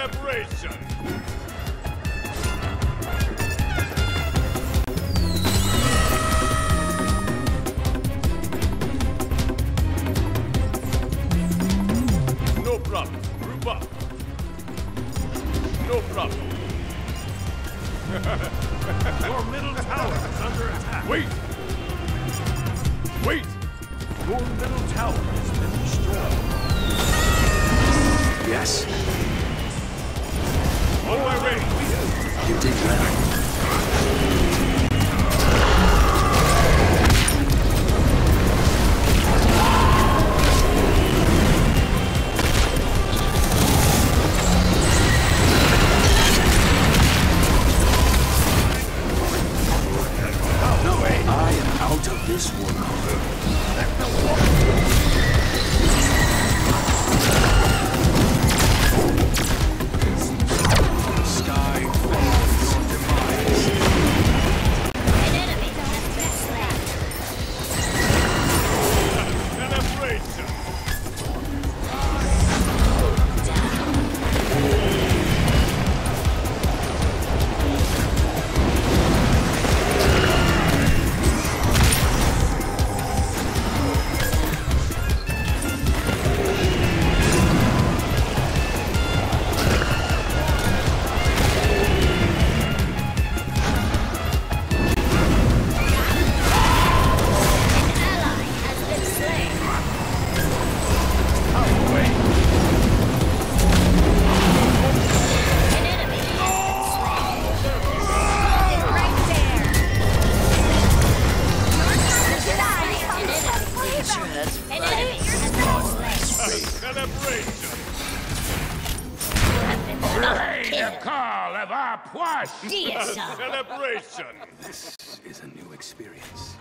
Celebration! No problem. Group up. No problem. Your middle tower is under attack. Wait! Wait! Your middle tower has been destroyed. Yes, On my way! you did well. I am out of this world. Sky falls your demise. An enemy has been slain. Celebration! An ally has been slain. An enemy has been slain. Right there. An enemy has been slain. Celebration! Kill. Call of our poisse! Deicide. Celebration! This is a new experience.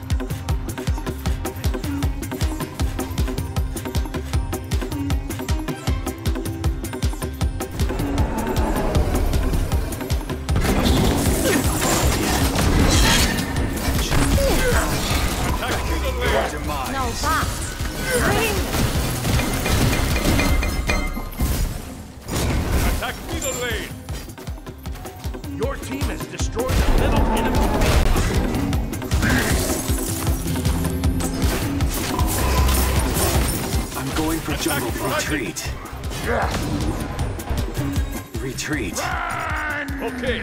Attack to the lane! Demise. No box. Attack to the lane! Your team has destroyed the middle enemy. I'm going for jungle Attack. retreat. Retreat. Okay.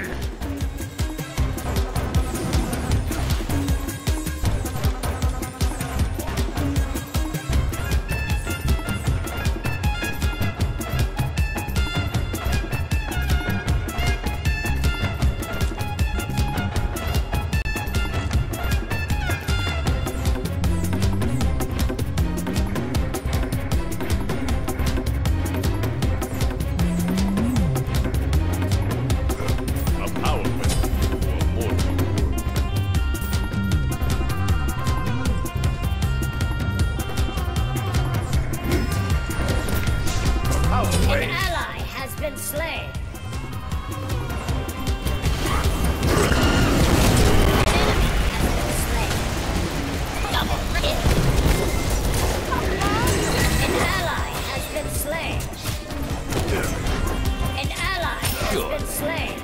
A power weapon for mortal. An ally has been slain. An enemy has been slain. Double kill. An ally has been slain. An ally has been slain.